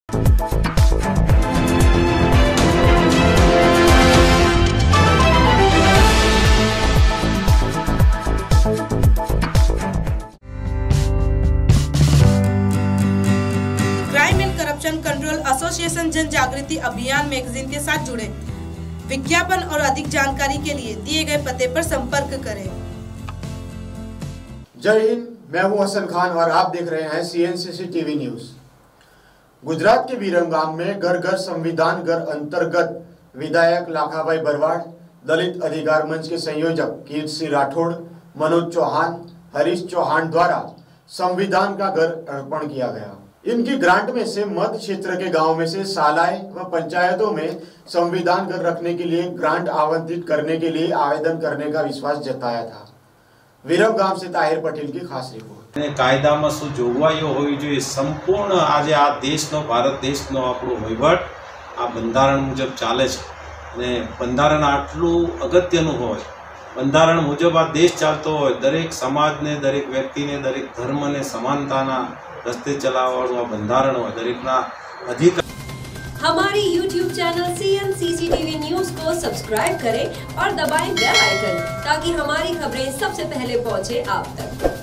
Crime and corruption control association जन जागृति अभियान मैगजीन के साथ जुड़े। विज्ञापन और अधिक जानकारी के लिए दिए गए पते पर संपर्क करें। जय हिंद, मैं हूं हसन खान और आप देख रहे हैं CNCC टीवी न्यूज। गुजरात के विरमगाम में घर घर संविधान घर अंतर्गत विधायक लाखाभाई बरवाड़, दलित अधिकार मंच के संयोजक कीर्ति सिंह राठौड़, मनोज चौहान, हरीश चौहान द्वारा संविधान का घर अर्पण किया गया। इनकी ग्रांट में से मध्य क्षेत्र के गांव में से शालाएं व पंचायतों में संविधान घर रखने के लिए ग्रांट आवंटित करने के लिए आवेदन करने का विश्वास जताया था। विरमगाम से ताहिर पटेल की खास रिपोर्ट। कायदामां शुं जोगवाईओ होवी जोईए, संपूर्ण आज आ देशनो भारत देशनो आपणो वहीवट आ बंधारण मुजब चाले छे अने बंधारण आटલું अगत्यनुं होय। बंधारण मुजब आ देश चालतो होय, दरेक समाजने, दरेक व्यक्तिने, दरेक धर्मने समानताना रस्ते चलाववाळुं आ बंधारण होय। दरेकना अधिकार। हमारी YouTube चैनल CNCC टीवी न्यूज को सब्सक्राइब करें और दबाएं बेल आइकन ताकि हमारी खबरें सबसे पहले पहुंचे आप तक।